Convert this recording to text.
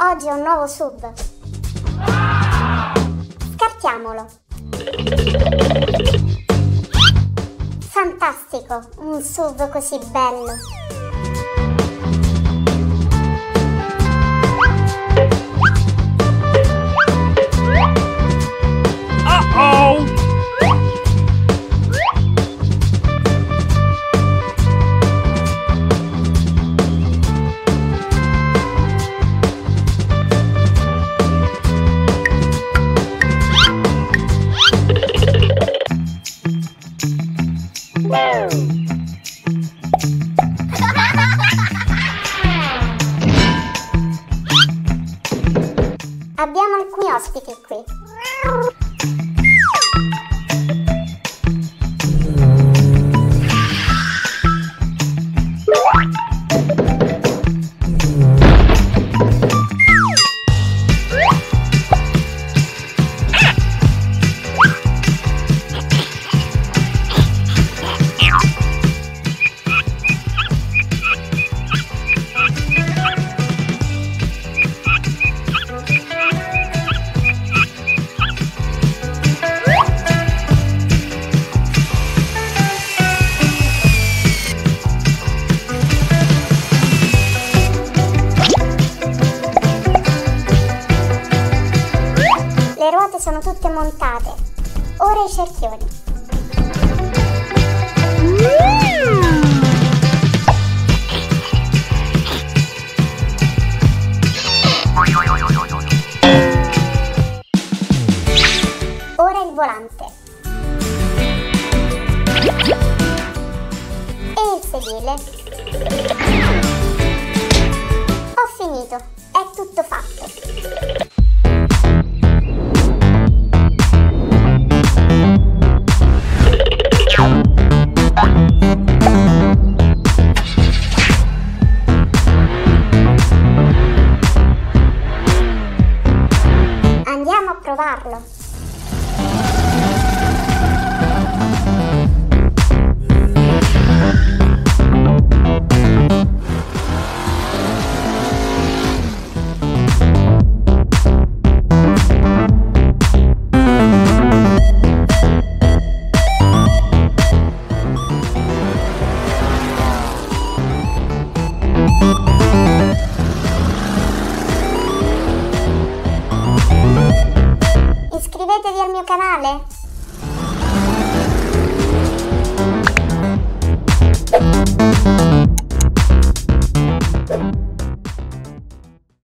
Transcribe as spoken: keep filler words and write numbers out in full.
Oggi ho un nuovo sub. Scartiamolo. Fantastico, un sub così bello. Uh-oh! Abbiamo alcuni ospiti qui. Le ruote sono tutte montate. Ora i cerchioni. Ora il volante. E il sedile. Ho finito. È tutto fatto. Andiamo a provarlo. Iscrivetevi al mio canale.